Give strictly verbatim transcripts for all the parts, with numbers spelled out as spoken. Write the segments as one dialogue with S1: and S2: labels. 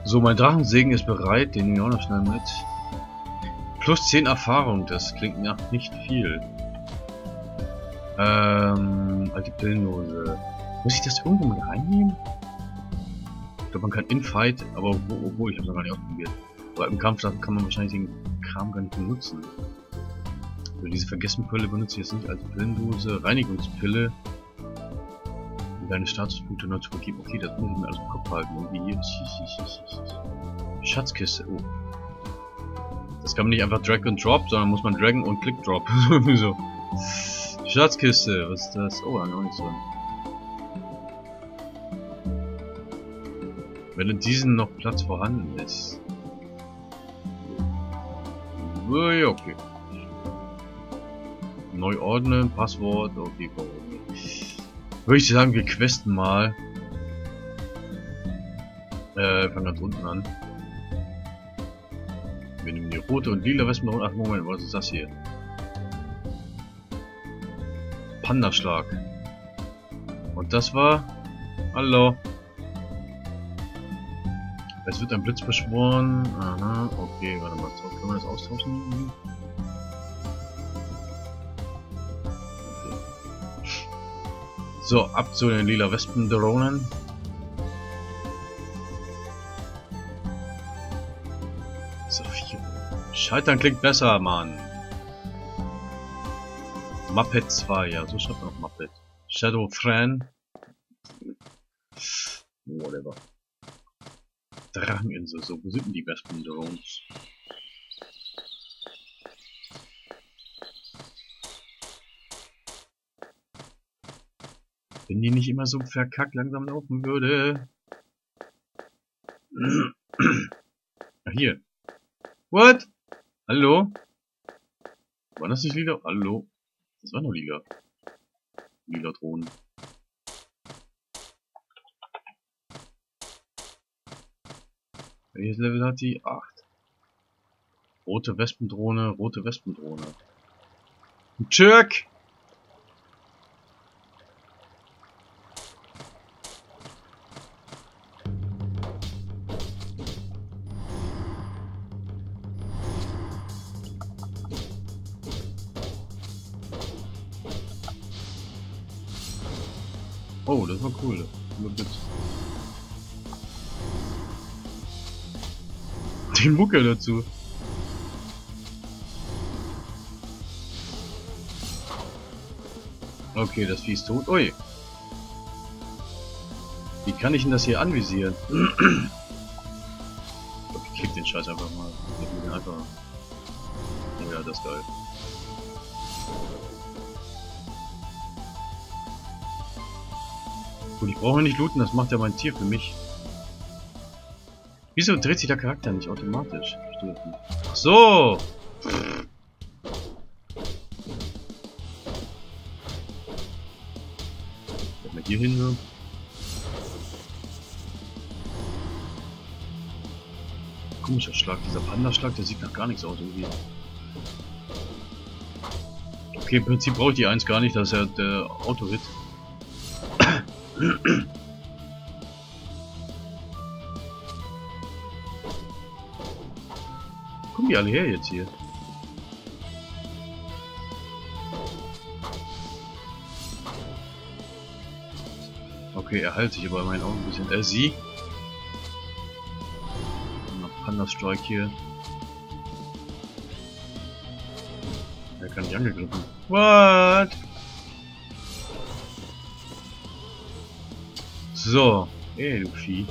S1: So, mein Drachensegen ist bereit, den nehme ich auch noch schnell mit. Plus zehn Erfahrung, das klingt nach nicht viel. Ähm, alte Pillendose. Muss ich das irgendwo mit reinnehmen? Ich glaube, man kann in-Fight, aber wo, wo ich habe es noch gar nicht ausprobiert. Aber im Kampf kann man wahrscheinlich den Kram gar nicht benutzen. Also diese Vergessenpille benutze ich jetzt nicht als Pillendose. Reinigungspille. Um deine Statuspunkte neu zu vergeben. Okay, das muss ich mir alles im Kopf halten. Irgendwie hier. Schatzkiste. Oh. Das kann man nicht einfach Drag and Drop, sondern muss man Dragon und Click Drop. so. Schatzkiste. Was ist das? Oh, da noch nichts drin. Wenn in diesen noch Platz vorhanden ist. Ja, okay. Neu ordnen, Passwort, okay, okay. Würde ich sagen, wir questen mal. Äh, fangen ganz unten an. Wir nehmen die rote und lila Wespen. Ach, Moment, was ist das hier? Pandaschlag. Und das war... Hallo. Es wird ein Blitz beschworen. Aha, okay, warte mal. Können wir das austauschen? Okay. So, ab zu den lila Wespendrohnen. So, vier. Scheitern klingt besser, Mann. Muppet zwei, ja, so schreibt man auch Muppet. Shadow Thran. Whatever. Dracheninsel, so, wo sind denn die Wespendrohns? Wenn die nicht immer so verkackt langsam laufen würde. Ach, hier. What? Hallo? War das nicht lila? Hallo? Das war noch lila. Lila Drohnen. Welches Level hat die? acht. Rote Wespendrohne, rote Wespendrohne. Ein Jerk! Oh, das war cool. Die Mucke dazu. Okay, das Vieh ist tot. Ui. Wie kann ich denn das hier anvisieren? Ich klick den Scheiß einfach mal. Einfach. Oh ja, das ist geil. Gut, ich brauche nicht looten, das macht ja mein Tier für mich. Wieso dreht sich der Charakter nicht automatisch? Verstehe ich nicht. Ach so! Mal hier hin, so. Komischer Schlag, dieser Panda-Schlag, der sieht nach gar nichts aus irgendwie. Okay, im Prinzip brauche ich die eins gar nicht, das ist ja der Auto-Hit. Kommen die alle her jetzt hier? Okay, er heilt sich aber in meinen Augen ein bisschen. Äh, sie? Noch Panda Strike hier. Er kann nicht angegriffen. What? So. Ey, du Vieh.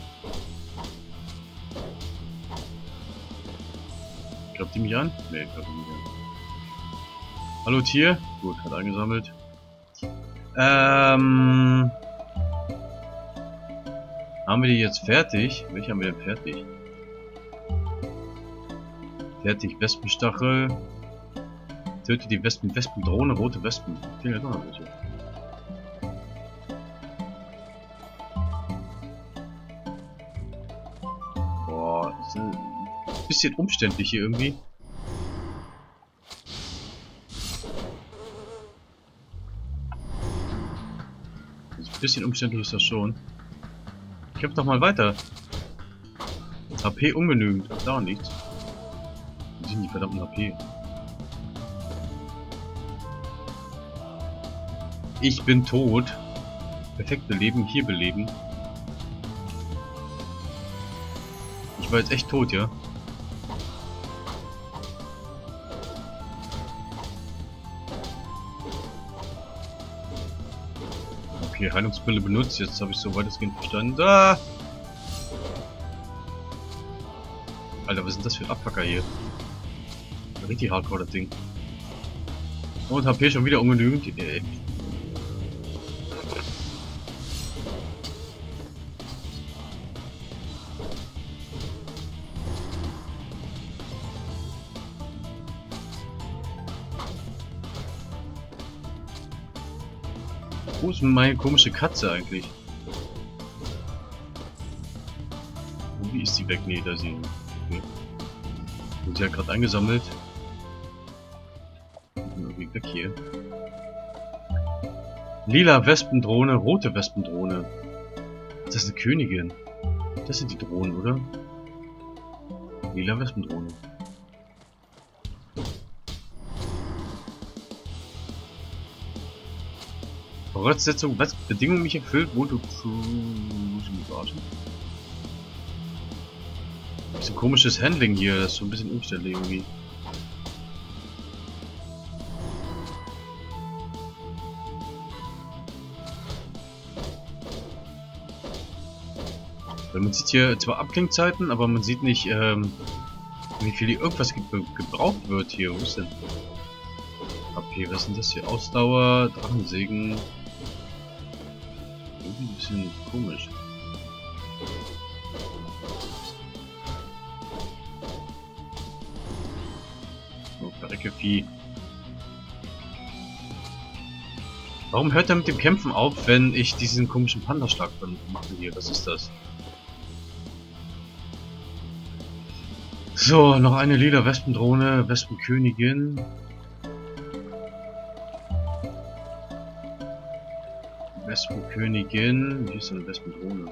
S1: Glaubt die mich an? Ne, glaubt die mich an. Hallo Tier? Gut, hat eingesammelt. Ähm. Haben wir die jetzt fertig? Welche haben wir denn fertig? Fertig, Wespenstachel. Töte die Wespen, Wespendrohne, rote Wespen. Fehlen ja doch noch welche. Boah, das ist ein bisschen umständlich hier irgendwie. Also ein bisschen umständlich ist das schon. Kämpf doch mal weiter. H P ungenügend. Ach, da nichts. Wo sind die verdammten H P? Ich bin tot. Perfekt beleben, hier beleben. Ich war jetzt echt tot, ja? Okay, Heilungsbrille benutzt. Jetzt habe ich so weitestgehend verstanden. Ah! Alter, was sind das für ein Abpacker hier? Richtig hardcore, das Ding. Und H P schon wieder ungenügend. Ey. Wo ist meine komische Katze eigentlich? Wie ist die weg? Nee, da ist sie. Okay. Und sie hat gerade eingesammelt. Irgendwie weg hier. Lila Wespendrohne, rote Wespendrohne. Das ist eine Königin. Das sind die Drohnen, oder? Lila Wespendrohne. Voraussetzung, was? Bedingung mich erfüllt, wo du zu... Muss ich mich warten? Das ist ein komisches Handling hier, das ist so ein bisschen umständlich irgendwie. Weil man sieht hier zwar Abklingzeiten, aber man sieht nicht, ähm, wie viel hier irgendwas ge gebraucht wird hier. Wo ist denn? Okay, was ist denn das hier? Ausdauer, Drachensegen. Irgendwie ein bisschen komisch. Oh, verrecke Vieh. Warum hört er mit dem Kämpfen auf, wenn ich diesen komischen Panda-Schlag mache hier? Was ist das? So, noch eine lila Wespendrohne, Wespenkönigin. Wespenkönigin. Hier ist eine Wespendrohne.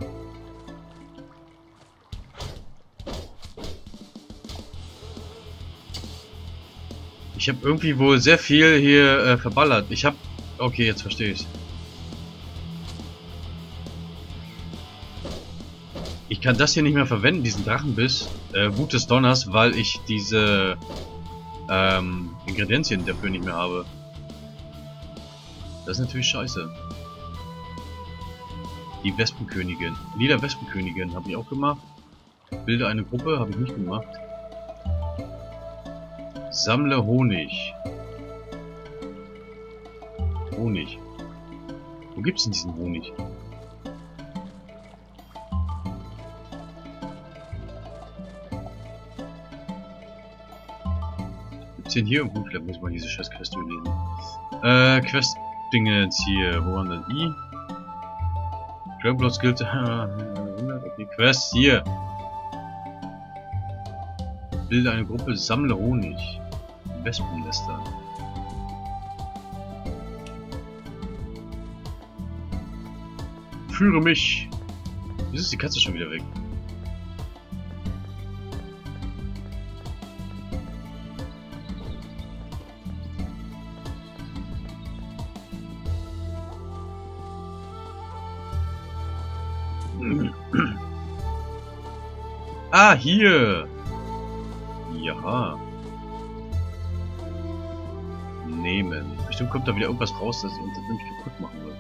S1: Ich habe irgendwie wohl sehr viel hier äh, verballert. Ich habe... Okay, jetzt verstehe ich. Ich kann das hier nicht mehr verwenden, diesen Drachenbiss, äh, Wut des Donners, weil ich diese ähm, Ingredienzien dafür nicht mehr habe. Das ist natürlich scheiße. Die Wespenkönigin. Lila Wespenkönigin habe ich auch gemacht. Bilde eine Gruppe, habe ich nicht gemacht. Sammle Honig. Honig. Wo gibt's denn diesen Honig? Gibt's den hier irgendwo? Vielleicht muss man diese scheiß Quest durchlesen. Äh, Quest-Dinge jetzt hier. Wo waren denn die? Travelers Guild. Okay, Quest hier. Bilde eine Gruppe, sammle Honig. Wespennester. Führe mich. Wieso ist die Katze schon wieder weg? Ah, hier! Ja. Nehmen. Bestimmt kommt da wieder irgendwas raus, das uns das nicht kaputt machen wird.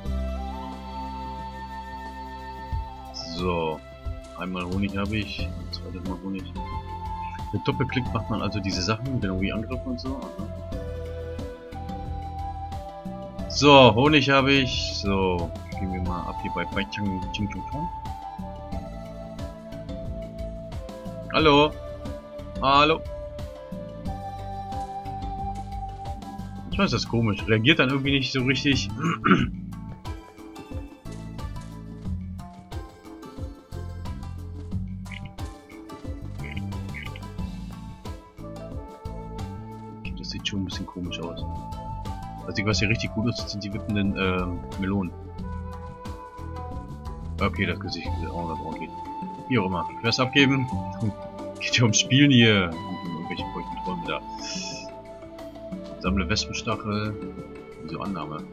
S1: So. Einmal Honig habe ich. Zweites Mal Honig. Mit Doppelklick macht man also diese Sachen, genau wie Angriff und so. So, Honig habe ich. So. Gehen wir mal ab hier bei Baichang Ching Chong Chong. Hallo. Hallo. Manchmal ist das komisch. Reagiert dann irgendwie nicht so richtig. Das sieht schon ein bisschen komisch aus. Also was hier richtig gut ist, sind die wippenden äh, Melonen. Okay, das Gesicht ist auch noch ordentlich. Wie auch immer. Quest abgeben. Geht ja ums Spielen hier. Irgendwelche Kontrollen wieder. Sammle Wespenstachel. Wieso Annahme?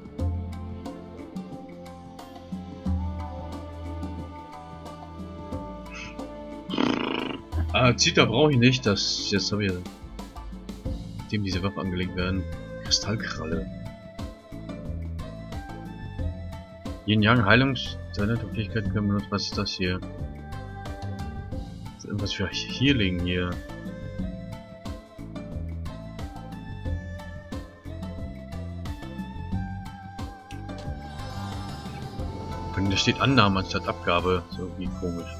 S1: Ah, Zita brauche ich nicht. Das jetzt habe ich dem diese Waffe angelegt werden. Kristallkralle. Yin Yang Heilungstalente und Fähigkeiten können benutzen. Was ist das hier? Das ist irgendwas für Healing hier. Und da steht Annahme anstatt Abgabe. So irgendwie komisch.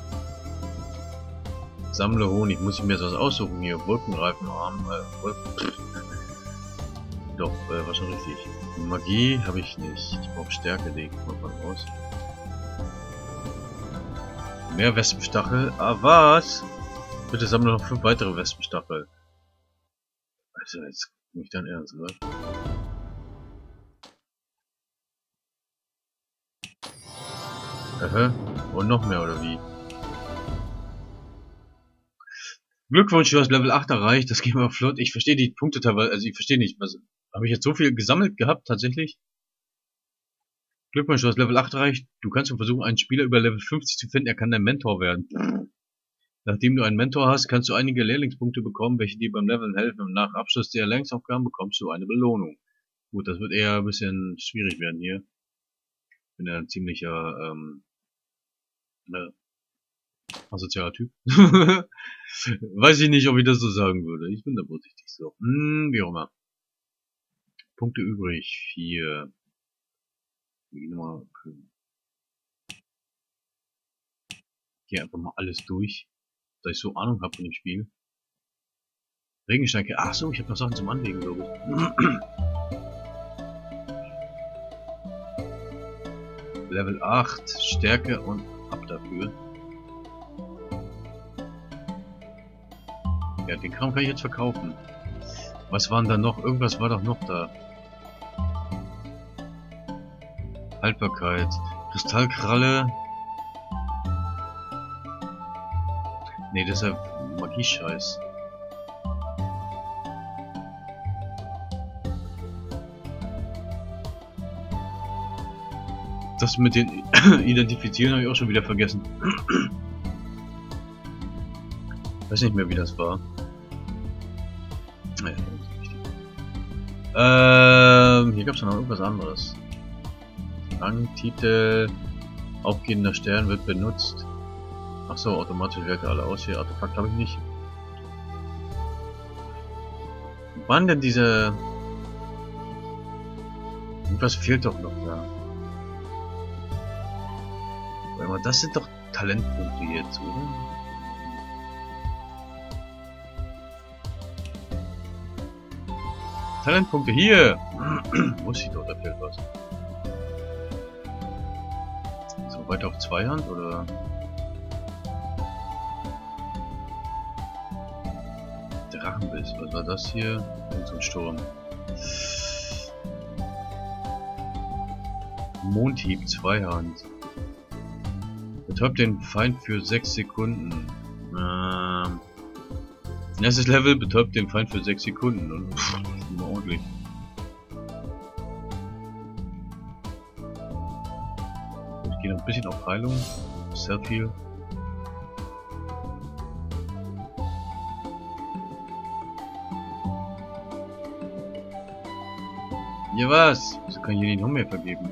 S1: Sammle Honig. Muss ich mir das aussuchen hier? Wolkenreifenarm. Äh, Wolken. Doch, äh, war schon richtig. Magie habe ich nicht. Ich brauche Stärke, legen wir mal raus. Mehr Wespenstachel. Ah, was? Bitte sammle noch fünf weitere Wespenstachel. Also, jetzt nicht dein Ernst, oder? Aha. Und noch mehr, oder wie? Glückwunsch, du hast Level acht erreicht. Das geht mal flott. Ich verstehe die Punkte teilweise. Also, ich verstehe nicht. Was, habe ich jetzt so viel gesammelt gehabt, tatsächlich? Glückwunsch, du hast Level acht erreicht. Du kannst versuchen, einen Spieler über Level fünfzig zu finden. Er kann dein Mentor werden. Nachdem du einen Mentor hast, kannst du einige Lehrlingspunkte bekommen, welche dir beim Leveln helfen. Und nach Abschluss der Lehrlingsaufgaben bekommst du eine Belohnung. Gut, das wird eher ein bisschen schwierig werden hier. Ich bin ja ein ziemlicher, ähm, ne, asozialer Typ. Weiß ich nicht, ob ich das so sagen würde. Ich bin da vorsichtig so. Hm, wie auch immer. Punkte übrig. Hier. Hier einfach mal alles durch. Da ich so Ahnung habe von dem Spiel. Regensteinke. Ach so, ich habe noch Sachen zum Anlegen, glaube ich. Level acht. Stärke und ab dafür. Ja, den Kram kann ich jetzt verkaufen. Was waren da noch? Irgendwas war doch noch da. Haltbarkeit. Kristallkralle. Ne, das ist ja Magie-Scheiß. Das mit den Identifizieren habe ich auch schon wieder vergessen. Weiß nicht mehr, wie das war. Naja, das ist wichtig. Ähm, hier gab es noch irgendwas anderes. Rangtitel, aufgehender Stern wird benutzt. Achso, automatisch wählt er alle aus hier. Artefakt habe ich nicht. Wann denn diese... Irgendwas fehlt doch noch da. Warte mal, das sind doch Talentpunkte jetzt, oder? Talentpunkte hier! Muss ich doch, da fehlt was. So, weiter auf Zweihand, oder? Drachenbiss, was war das hier? Und so ein Sturm. Mondhieb, Zweihand. Betäubt den Feind für sechs Sekunden. Ähm. Erstes Level, betäubt den Feind für sechs Sekunden. Und pff, das ist immer ordentlich. Ich gehe noch ein bisschen auf Heilung. Self-Heal. Ja was? Wieso kann ich hier nicht noch mehr vergeben?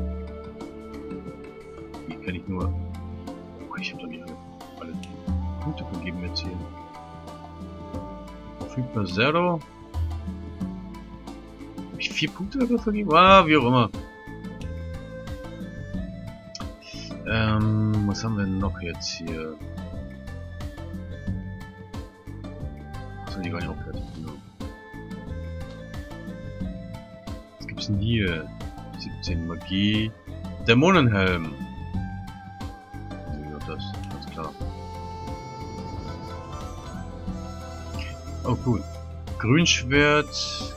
S1: Hier kann ich nur... Oh, ich hab doch nicht alle, alle Punkte vergeben jetzt hier. Verfügbar Zero. Hab ich vier Punkte dafür vergeben? Ah, wie auch immer. Ähm, was haben wir denn noch jetzt hier? Achso, die waren ja auch fertig. Was gibt's denn hier? siebzehn Magie. Dämonenhelm. Ja, das, ganz klar. Oh, cool. Grünschwert.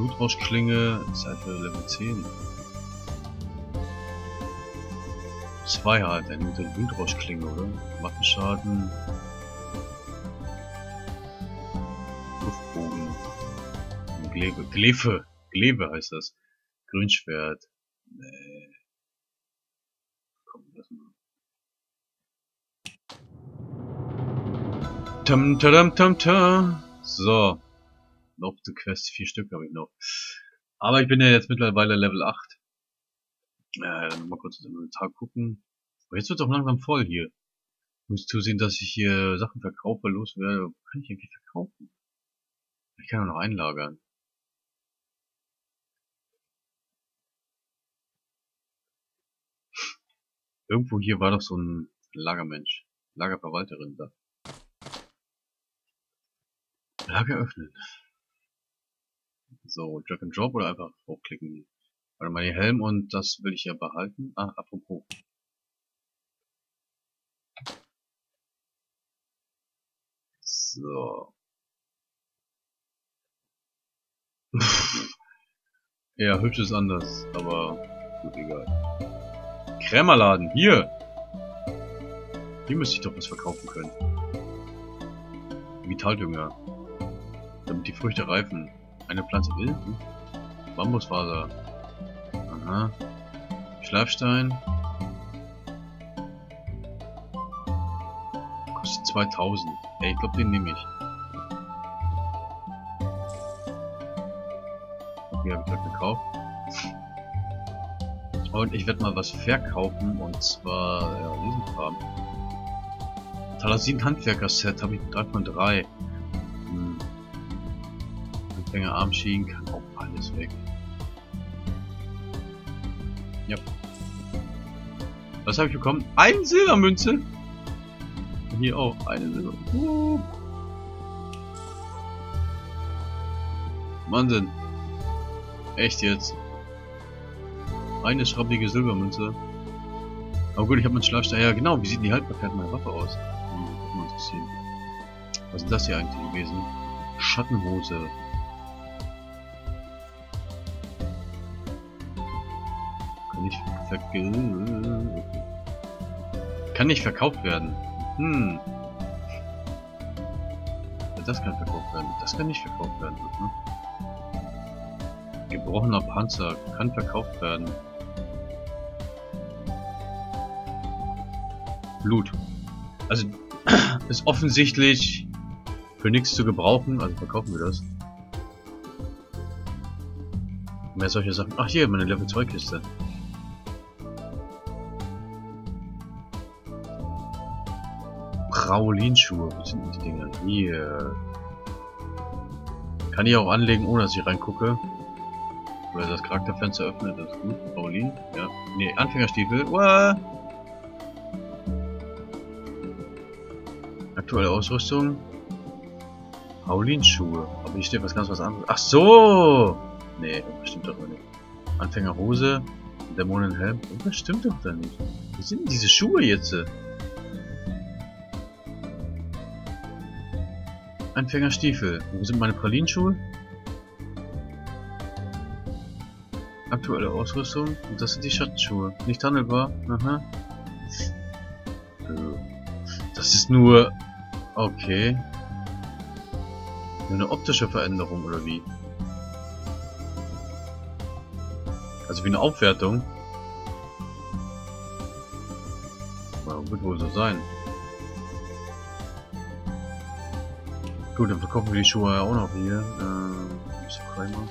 S1: Blutrauschklinge. Zeit für Level zehn. zwei halt, eine mit der Wildrauschklinge, oder? Waffenschaden. Luftbogen. Glebe. Glefe. Glebe heißt das. Grünschwert. Nee. Komm, lass mal. Tam, tadam, tam, tam. So. Noch die Quest. Vier Stück habe ich noch. Aber ich bin ja jetzt mittlerweile Level acht. Äh, dann mal kurz in den Tag gucken. Aber jetzt wird es auch langsam voll hier. Ich muss zusehen, dass ich hier Sachen verkaufe, loswerde. Wo kann ich irgendwie verkaufen? Ich kann auch noch einlagern. Irgendwo hier war doch so ein Lagermensch. Lagerverwalterin da. Lager öffnen. So, Drag and Drop oder einfach hochklicken. Warte mal, den Helm und das will ich ja behalten. Ah, apropos. So. Ja, hübsch ist anders, aber gut, egal. Krämerladen, hier! Hier müsste ich doch was verkaufen können. Vitaldünger. Damit die Früchte reifen. Eine Pflanze will? Hm? Bambusfaser. Aha. Schleifstein. Kostet zweitausend. Ey, ich glaube, den nehme ich. Okay, habe ich gerade gekauft. Und ich werde mal was verkaufen, und zwar, ja, diesen Kram. Talasin Handwerker-Set habe ich drei von drei. Hm. Anfänger Armschienen kann auch alles weg. Ja. Was habe ich bekommen? Eine Silbermünze! Und hier auch eine Silbermünze. Uh. Wahnsinn. Echt jetzt? Eine schrabbelige Silbermünze. Aber gut, ich habe meinen Schlafstein. Ja genau, wie sieht die Haltbarkeit meiner Waffe aus? Hm, das mal interessieren. Was ist das hier eigentlich gewesen? Schattenhose. Kann nicht verkauft. Kann nicht verkauft werden. Hm. Das kann verkauft werden. Das kann nicht verkauft werden. Hm? Gebrochener Panzer kann verkauft werden. Blut. Also ist offensichtlich für nichts zu gebrauchen, also verkaufen wir das. Mehr solche Sachen. Ach hier, meine Level zwei Kiste. Praolinschuhe, wo sind denn die Dinger? Hier. Kann ich auch anlegen, ohne dass ich reingucke. Oder das Charakterfenster öffnet, das ist gut. Praolin, ja. Ne, Anfängerstiefel. Uah. Aktuelle Ausrüstung. Paulinschuhe. Aber hier steht was ganz was anderes. Ach so! Nee, das stimmt doch nicht. Anfängerhose. Dämonenhelm. Das stimmt doch da nicht. Wo sind denn diese Schuhe jetzt? Anfängerstiefel. Wo sind meine Pralinschuhe? Aktuelle Ausrüstung. Und das sind die Schattenschuhe. Nicht handelbar. Aha. Das ist nur... Okay. Nur eine optische Veränderung, oder wie? Also wie eine Aufwertung. Na, wird wohl so sein. Gut, dann verkaufen wir die Schuhe ja auch noch hier. Äh, Mister Kramer.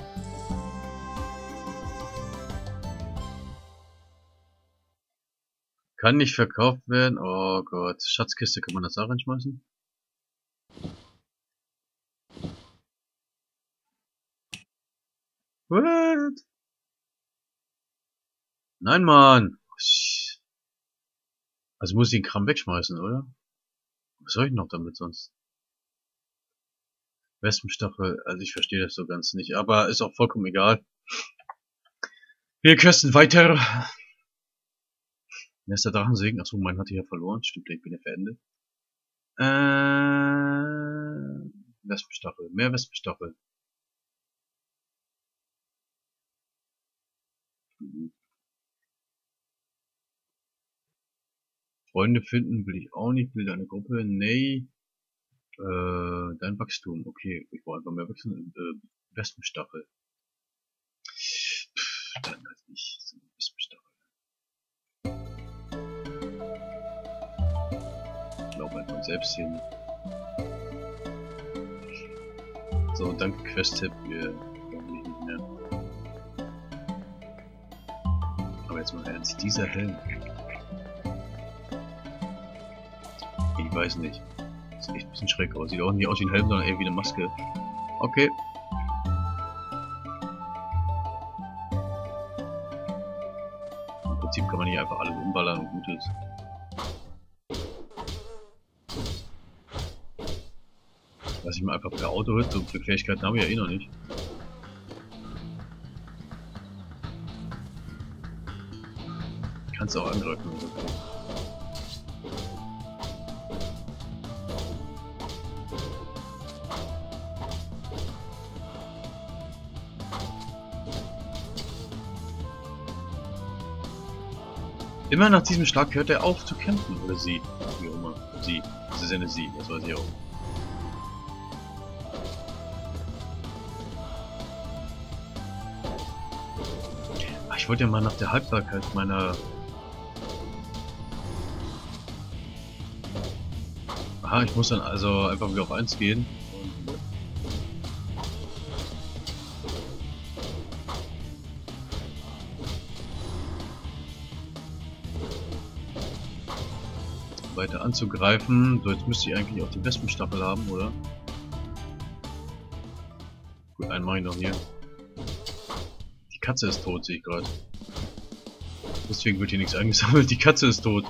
S1: Kann nicht verkauft werden. Oh Gott. Schatzkiste, kann man das da reinschmeißen? What? Nein, Mann. Also muss ich den Kram wegschmeißen, oder? Was soll ich noch damit sonst? Wespenstachel, also ich verstehe das so ganz nicht, aber ist auch vollkommen egal. Wir questen weiter. Wer ist der Drachensegen? Achso, meinen hatte ich ja verloren. Stimmt, ich bin ja verendet. Äh, Wespenstachel. Mehr Wespenstachel. Freunde finden will ich auch nicht. Will eine Gruppe? Nee. Äh, dein Wachstum. Okay, ich brauche einfach mehr Wachstum. Äh, Wespenstachel. Pff, dann halt nicht. So eine Wespenstachel. Ich glaube einfach selbst hin. So, danke Quest-Tipp. Wir brauchen mich nicht mehr. Aber jetzt mal ernst. Dieser Helm. Ich weiß nicht. Sieht echt ein bisschen schräg aus. Sieht auch nicht aus wie ein Helm, sondern eher wie eine Maske. Okay. Im Prinzip kann man hier einfach alles umballern und gut ist. Lass ich mal einfach per Auto hütte und für Fähigkeiten haben wir ja eh noch nicht. Kannst du auch angreifen. Okay. Immer nach diesem Schlag hört er auf zu kämpfen, oder sie. Wie auch immer. Sie. Das ist eine sie, das weiß ich auch. Ach, ich wollte ja mal nach der Haltbarkeit meiner... Aha, ich muss dann also einfach wieder auf eins gehen. Weiter anzugreifen. So, jetzt müsste ich eigentlich auch die Wespenstachel haben, oder? Gut, einen mache ich noch hier. Die Katze ist tot, sehe ich gerade. Deswegen wird hier nichts eingesammelt. Die Katze ist tot.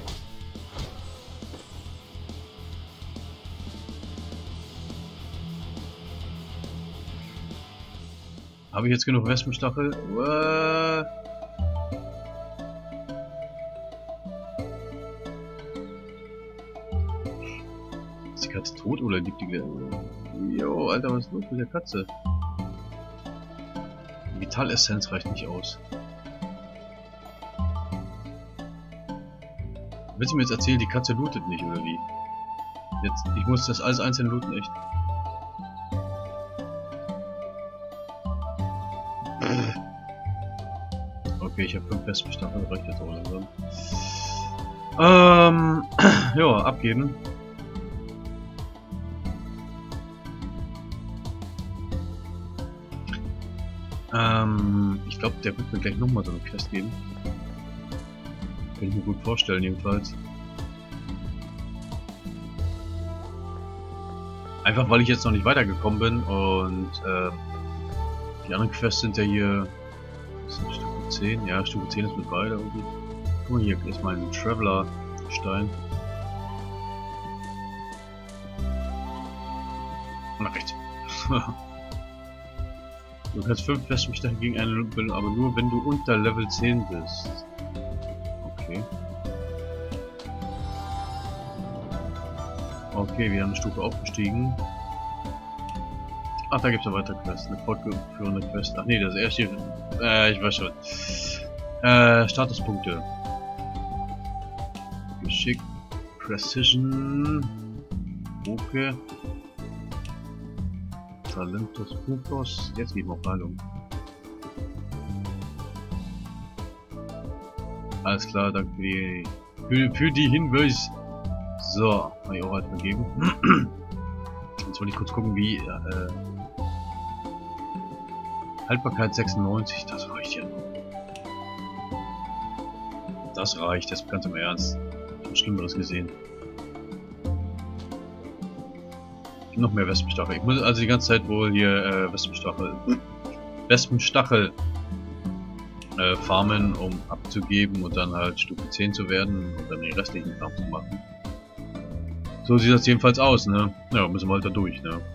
S1: Habe ich jetzt genug Wespenstachel? What? Ist die Katze tot oder liegt die... Jo, Alter, was ist los mit der Katze? Die Vitalessenz reicht nicht aus. Willst du mir jetzt erzählen, die Katze lootet nicht, oder wie? Jetzt, ich muss das alles einzeln looten, echt. Okay, ich habe fünf Wespenstachel, reicht jetzt auch langsam. Ähm, ja, abgeben. Ähm, ich glaube, der wird mir gleich nochmal so eine Quest geben. Kann ich mir gut vorstellen, jedenfalls. Einfach weil ich jetzt noch nicht weitergekommen bin und äh, die anderen Quests sind ja hier. Das ist Stufe zehn, ja, Stufe zehn ist mit beide irgendwie. Guck mal, hier ist mein Traveler-Stein. Nach rechts. Du kannst fünf Wespenstachel gegen einen bilden, aber nur wenn du unter Level zehn bist. Okay. Okay, wir haben eine Stufe aufgestiegen. Ach, da gibt es eine weitere Quest, eine fortführende Quest. Ach nee, das erste hier. Äh, ich weiß schon. Äh, Statuspunkte. Geschick, Precision, okay. Talentos Punktos. Jetzt geben wir auf Heilung. Alles klar, danke für die, für, für die Hinweis. So, habe ich auch halt vergeben. Jetzt wollte ich kurz gucken, wie äh, Haltbarkeit sechsundneunzig, das reicht ja. Das reicht, das ganz im Ernst. Ich habe Schlimmeres gesehen. Noch mehr Wespenstachel. Ich muss also die ganze Zeit wohl hier äh, Wespenstachel Wespenstachel äh, farmen, um abzugeben und dann halt Stufe zehn zu werden und dann den restlichen Kram zu machen. So sieht das jedenfalls aus, ne? Ja, müssen wir halt da durch, ne?